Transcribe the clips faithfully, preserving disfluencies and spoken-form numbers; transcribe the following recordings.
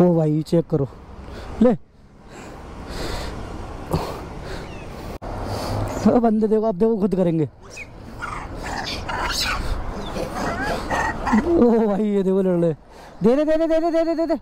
हो भाई चेक करो, ले ओ बंदे देखो, अब देखो खुद करेंगे। ओ भाई ये देखो लड़ ले, दे दे दे दे दे दे दे दे दे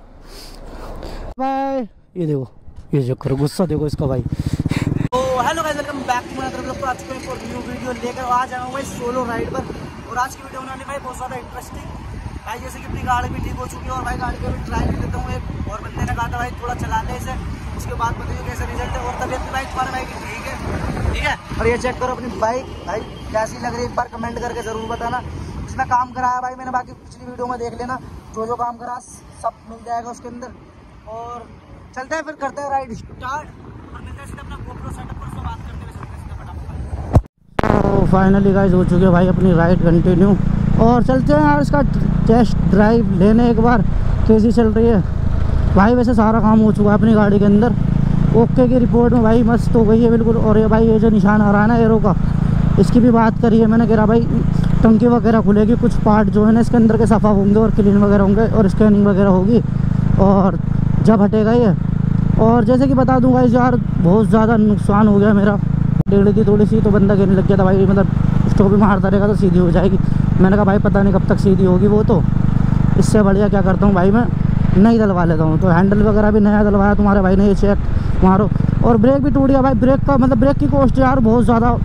भाई, ये देखो ये चेक करो, गुस्सा देखो इसका भाई। तो hello guys, welcome back to my तरफ तो आज के एक और न्यू वीडियो लेकर आज आया हूँ भाई सोलो राइड पर। और आज की वीडियो बनाने भाई बहुत ज़्यादा इंटरेस्टिंग भाई, जैसे कि अपनी गाड़ी भी ठीक हो चुकी है और भाई गाड़ी को भी ट्राई कर देता हूँ। एक और बंदे ने कहा था भाई थोड़ा चला ले इसे, उसके बाद बताइए कैसे रिजल्ट है। और तबियत भी भाई तुम्हारे भाई की ठीक है, ठीक है। और ये चेक करो अपनी बाइक भाई कैसी लग रही है, एक बार कमेंट करके ज़रूर बताना। इसमें काम कराया भाई मैंने, बाकी पिछली वीडियो में देख लेना, जो जो काम करा सब मिल जाएगा उसके अंदर। और चलते हैं फिर करते हैं राइड स्टार्ट और मिलते हैं सीधे अपना गोप्रो सेटअप पर, उससे बात करते हुए चलते हैं सीधे फटाफट। तो फाइनली गाइस हो चुके भाई अपनी राइड कंटिन्यू, और चलते हैं यार इसका टेस्ट ड्राइव लेने एक बार, कैसी चल रही है भाई। वैसे सारा काम हो चुका है अपनी गाड़ी के अंदर, ओके की रिपोर्ट में भाई मस्त हो गई है बिल्कुल। और ये भाई ये जो निशान आ रहा है ना एरो का, इसकी भी बात करी है मैंने, कह रहा भाई टंकी वगैरह खुलेगी, कुछ पार्ट जो है ना इसके अंदर के सफ़ा होंगे और क्लीन वगैरह होंगे और स्कैनिंग वगैरह होगी और जब हटेगा ये। और जैसे कि बता दूंगा इस यार बहुत ज़्यादा नुकसान हो गया मेरा, टेढ़ी थी थोड़ी सी तो बंदा गिरने लग गया था भाई, मतलब स्टॉप भी मारता रहेगा तो सीधी हो जाएगी। मैंने कहा भाई पता नहीं कब तक सीधी होगी वो, तो इससे बढ़िया क्या करता हूँ भाई मैं नई डलवा लेता हूँ। तो हैंडल वगैरह भी नया डलवाया तुम्हारे भाई ने, ये चेक मारो। और ब्रेक भी टूट गया भाई, ब्रेक का मतलब ब्रेक की कॉस्ट यार बहुत ज़्यादा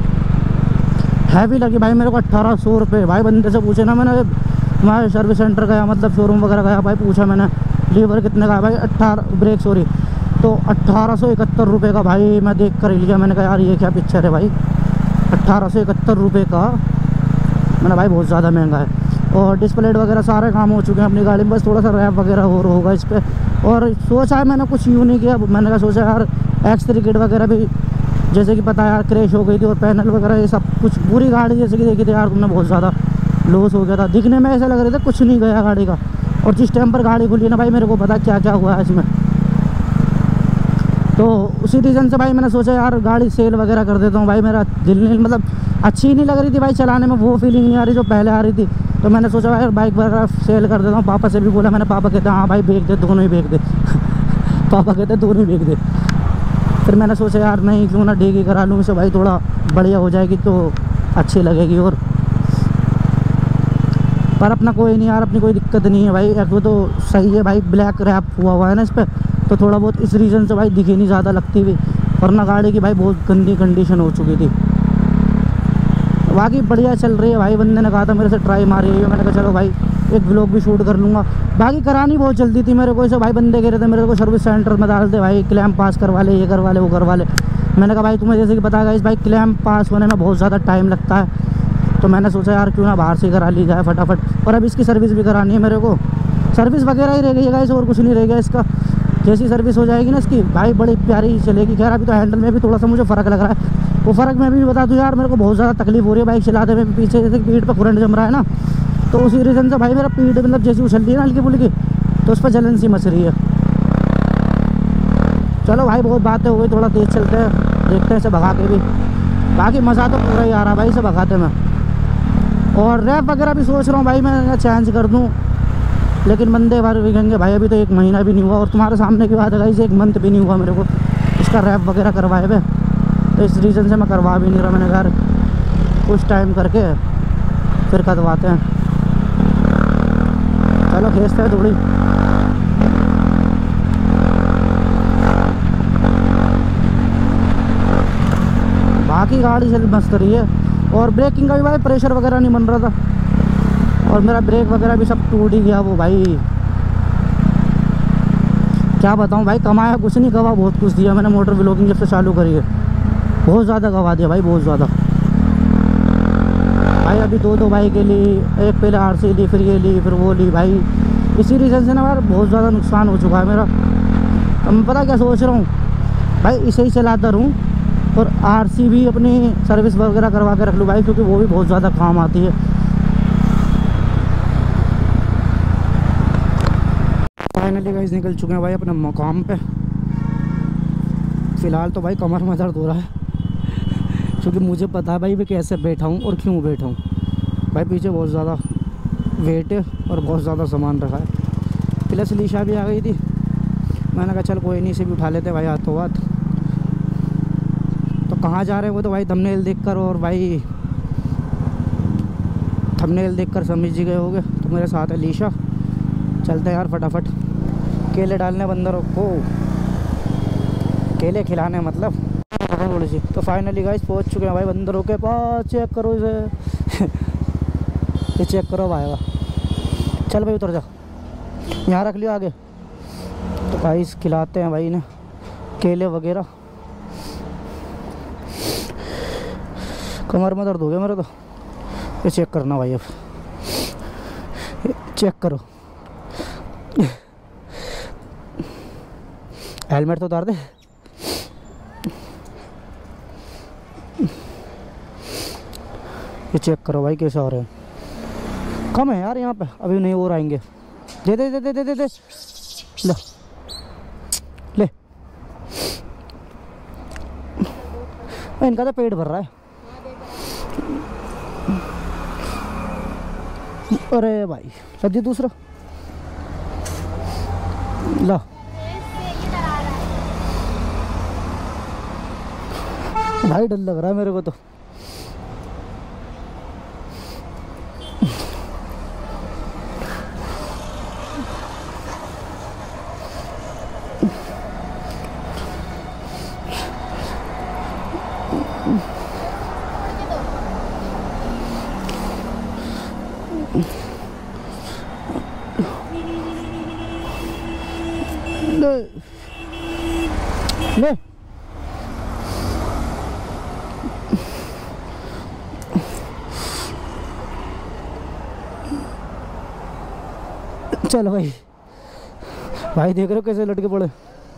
हैवी लगी भाई मेरे को, अट्ठारह सौ रुपये भाई। बंदे से पूछे ना मैंने, मैं सर्विस सेंटर गया मतलब शोरूम वगैरह गया भाई, पूछा मैंने लीवर कितने का भाई, अट्ठारह ब्रेक सॉरी तो अट्ठारह सौ इकहत्तर रुपये का भाई। मैं देख कर ही लिया, मैंने कहा यार ये क्या पिक्चर है भाई, अट्ठारह सौ इकहत्तर रुपये का। मैंने भाई बहुत ज़्यादा महंगा है। और डिस्प्ले वगैरह सारे काम हो चुके हैं अपनी गाड़ी में, बस थोड़ा सा रैप वगैरह और होगा इस पर। और सोचा है मैंने कुछ यूँ नहीं किया, मैंने कहा सोचा यार एक्स थ्री किट वगैरह भी जैसे कि पता यार क्रैश हो गई थी, और पैनल वगैरह ये सब कुछ पूरी गाड़ी जैसे कि देखी थी यार तुमने, बहुत ज़्यादा लॉस हो गया था। दिखने में ऐसा लग रहा था कुछ नहीं गया गाड़ी का, और जिस टाइम पर गाड़ी खुली ना भाई मेरे को पता क्या क्या हुआ है इसमें। तो उसी रीज़न से भाई मैंने सोचा यार गाड़ी सेल वगैरह कर देता हूँ भाई। मेरा दिल नहीं मतलब अच्छी नहीं लग रही थी भाई चलाने में, वो फीलिंग नहीं आ रही जो पहले आ रही थी। तो मैंने सोचा भाई बाइक वगैरह सेल कर देता हूँ। पापा से भी बोला मैंने, पापा कहते हाँ भाई बेच दे, दोनों ही बेच दे पापा कहते दोनों ही बेच दे। फिर मैंने सोचा यार नहीं क्यों ना डेगी करा लूँ इसे भाई, थोड़ा बढ़िया हो जाएगी तो अच्छी लगेगी। और पर अपना कोई नहीं यार, अपनी कोई दिक्कत नहीं है भाई, वो तो सही है भाई, ब्लैक रैप हुआ हुआ है ना इस पर, तो थोड़ा बहुत इस रीज़न से भाई दिखी नहीं ज़्यादा लगती हुई, वरना गाड़ी की भाई बहुत गंदी कंडीशन हो चुकी थी। बाकी बढ़िया चल रही है भाई। बंदे ने कहा था मेरे से ट्राई मारी है, मैंने कहा चलो भाई एक व्लॉग भी शूट कर लूँगा। बाकी करानी बहुत जल्दी थी मेरे को इसे भाई, बंदे कह रहे थे मेरे को सर्विस सेंटर में डाल दे भाई, क्लेम पास करवा ले, ये करवा ले वो करवा ले। मैंने कहा भाई तुम्हें जैसे कि पता है इस भाई क्लेम पास होने में बहुत ज़्यादा टाइम लगता है, तो मैंने सोचा यार क्यों ना बाहर से करा ली जाए फटाफट। और अब इसकी सर्विस भी करानी है मेरे को, सर्विस वगैरह ही रह गई है गाइस, और कुछ नहीं रह गया इसका। जैसी सर्विस हो जाएगी ना इसकी भाई बड़ी प्यारी चलेगी। खैर अभी तो हैंडल में भी थोड़ा सा मुझे फ़र्क लग रहा है, वो फ़र्क मैं भी बता दूँ यार, मेरे को बहुत ज़्यादा तकलीफ हो रही है बाइक चलाते में, पीछे जैसे पीठ पर करंट जम रहा है ना, तो उसी रीज़न से भाई मेरा पीठ मतलब जैसी उछल रही है ना हल्की फुल्की, तो उस पर जलन सी मच रही है। चलो भाई बहुत बातें हो गई, थोड़ा तेज़ चलते हैं, देखते हैं इसे भगा के भी। बाकी मज़ा तो पूरा ही आ रहा भाई इसे भगाते में। और रैप वगैरह भी सोच रहा हूँ भाई मैं चेंज कर दूँ, लेकिन बंदे बार भी कहेंगे भाई अभी तो एक महीना भी नहीं हुआ, और तुम्हारे सामने की बात है गाइस एक मंथ भी नहीं हुआ मेरे को इसका रैप वगैरह करवाए हुए, तो इस रीज़न से मैं करवा भी नहीं रहा। मैंने यार कुछ टाइम करके फिर करवाते हैं, चलो खींचते हैं थोड़ी। बाकी गाड़ी चल मस्त रही है, और ब्रेकिंग का भी भाई प्रेशर वगैरह नहीं बन रहा था, और मेरा ब्रेक वगैरह भी सब टूट ही गया। वो भाई क्या बताऊं भाई, कमाया कुछ नहीं, गवा बहुत कुछ दिया मैंने। मोटर व्लॉगिंग जब से चालू करी है बहुत ज़्यादा गवा दिया भाई, बहुत ज़्यादा भाई। अभी दो दो बाइक के ली, एक पहले आर सी ली, फिर ये ली, फिर वो ली भाई। इसी रीज़न से ना यार बहुत ज़्यादा नुकसान हो चुका है मेरा। अब मैं पता क्या सोच रहा हूँ भाई, इसे ही चलाता रहूँ और आर सी भी अपनी सर्विस वगैरह करवा के रख लूँ भाई, क्योंकि वो भी बहुत ज़्यादा काम आती है। फाइनली गाइस निकल चुके हैं भाई अपने मकाम पे। फ़िलहाल तो भाई कमर में दर्द हो रहा है क्योंकि मुझे पता है भाई मैं कैसे बैठा हूँ और क्यों बैठा हूँ भाई। पीछे बहुत ज़्यादा वेट है और बहुत ज़्यादा सामान रखा है, प्लस लीशा भी आ गई थी। मैंने कहा चल कोई नहीं, इसे भी उठा लेते भाई हाथों हाथ। तो कहाँ जा रहे हैं वो तो भाई थंबनेल देखकर और भाई थंबनेल देखकर समझ ही गए होगे। तो मेरे साथ है लीशा, चलते हैं यार फटाफट केले डालने बंदरों को, केले खिलाने मतलब थोड़ी सी। तो फाइनली गाइस पहुंच चुके हैं भाई बंदरों के पास। चेक करो इसे ये चेक करो भाई वाह। चल भाई उतर जा, यहाँ रख लियो आगे। तो गाइस खिलाते हैं भाई इन्हें केले वगैरह। कमर में दर्द हो गया मेरा तो। ये चेक करना भाई, अब चेक करो। हेलमेट तो उतार दे। ये चेक करो भाई कैसे हो रहे हैं। कम है यार यहाँ पे, अभी नहीं और आएंगे। दे दे दे दे दे दे, दे। ले ले, इनका तो पेट भर रहा है। अरे भाई सब्जी दूसरा ला। भाई डर लग रहा है मेरे को तो। ले ले चलो भाई। भाई देख रहे हो कैसे लटके पड़े।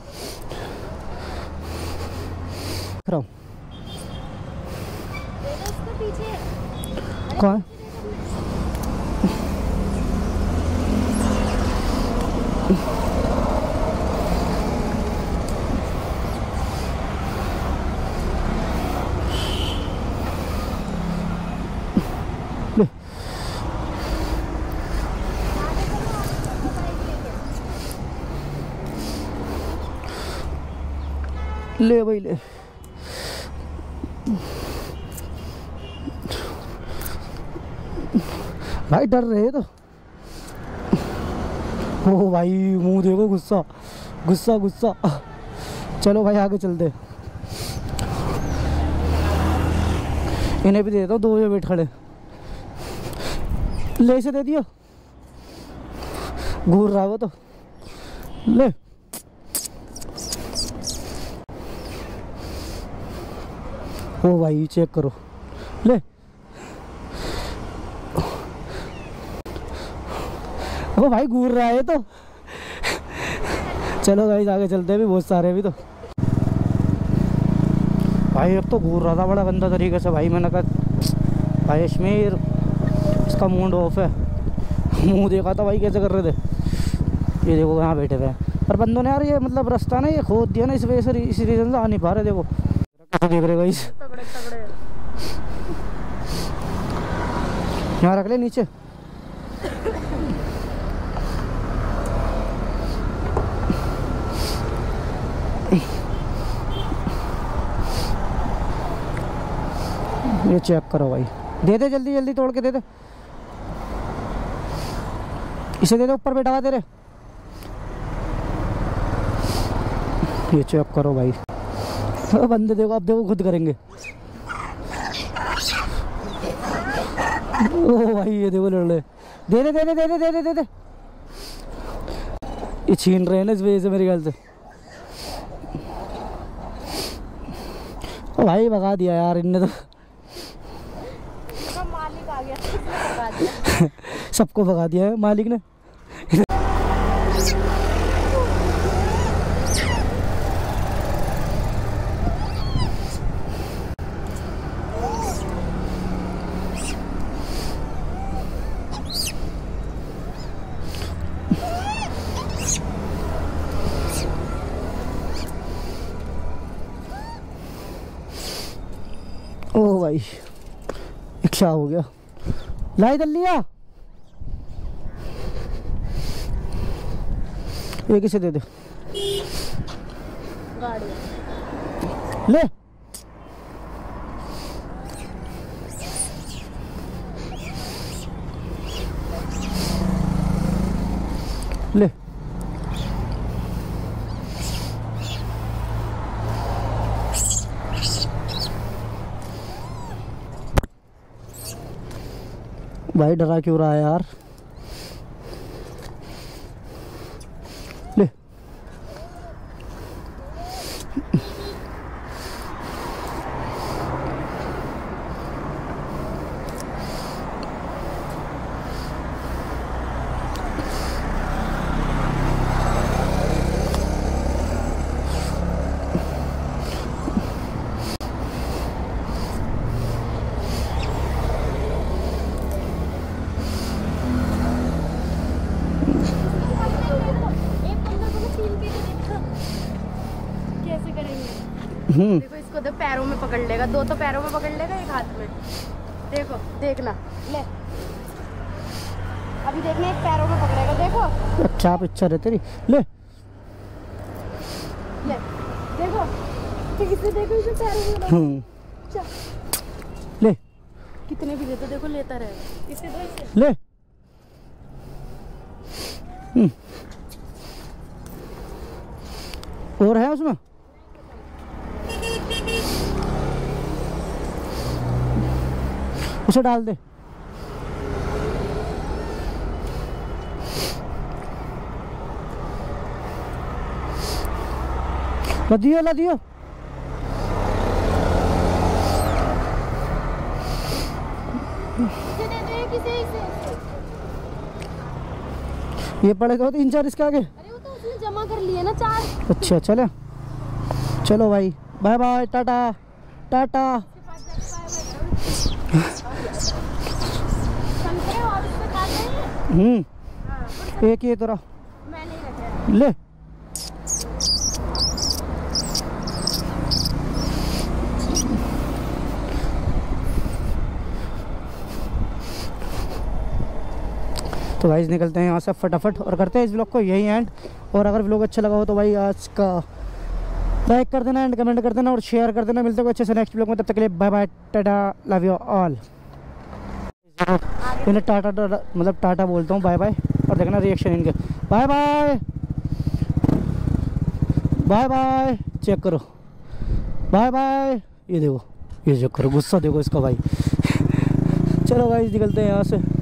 कौन ले भाई ले। भाई डर रहे तो। ओ भाई मुंह देखो, गुस्सा गुस्सा गुस्सा। चलो भाई आगे चलते। इन्हें भी दे दो, दो ये बैठ खड़े। ले से दे दिया, घूर रहा है वो तो। ले ओ भाई चेक करो। ले ओ भाई घूर रहा है तो। चलो भाई आगे चलते हैं, भी बहुत सारे भी तो। भाई अब तो घूर रहा था बड़ा गंदा तरीके से। भाई मैंने कहा भाई अश्मीर इसका मूड ऑफ है। मुंह देखा था भाई कैसे कर रहे थे। ये देखो यहाँ बैठे हुए हैं, पर बंदों ने यार ये मतलब रास्ता ना ये खोद दिया ना, इस वजह से इस रीज़न से आ नहीं पा रहे। देखो देख रहे भाई, तगड़े तगड़े। यहाँ रख ले नीचे। ये चेक करो भाई, दे दे जल्दी जल्दी तोड़ के दे दे। इसे दे दे, ऊपर बैठा हुआ तेरे। ये चेक करो भाई। तो बंदे देखो, अब देखो खुद करेंगे। ओ भाई ये देखो लड़ रहे। दे दे दे दे दे दे दे दे दे दे। ये छीन रहे हैं ना इस वजह से मेरे ख्याल से। ओ भाई भगा दिया यार इनने तो। मालिक आ गया, भगा दिया। सबको भगा दिया है मालिक ने। ओ भाई इच्छा हो गया। लाई दल लिया। एक इसे दे दे गाड़ी ले। ले भाई डरा क्यों रहा है यार। ले हम्म देखो इसको तो पैरों में पकड़ लेगा, दो तो पैरों में पकड़ लेगा, एक हाथ में। देखो देखना, ले अभी देखना, एक पैरों में पकड़ेगा, देखो। अच्छा आप इच्छा है तेरी। ले ले देखो, ठीक से देखो, इसे पैरों में लगा। हम्म अच्छा, ले कितने भी देते देखो, लेता रहेगा। इसे दो, इसे ले हम्म और है उसमें। उसे डाल दे। ला दियो ला दियो। इसे दे दे, किसे इसे इसे। ये पड़ेगा तीन चार इसके आगे। अरे वो तो उसने जमा कर लिए ना चार। अच्छा चलो चलो भाई, बाय बाय, टाटा टाटा। संतरे और इसमें काट देंगे। हम्म हाँ, एक ये तरह मैं नहीं रखा। ले। तो भाई निकलते हैं यहाँ से फटाफट और करते हैं इस ब्लॉग को यही एंड। और अगर ब्लॉग अच्छा लगा हो तो भाई आज का लाइक कर देना एंड कमेंट कर देना और शेयर कर देना। मिलते हैं अच्छे से नेक्स्ट ब्लॉग में, तब तक के लिए bye bye, tata, love you all. इन्हें टाटा टाटा मतलब टाटा बोलता हूँ, बाय बाय, और देखना रिएक्शन इनके। Bye bye bye bye, check करो, बाय बाय। ये देखो, ये चेक करो, गुस्सा देखो इसका भाई। चलो भाई निकलते हैं यहाँ से।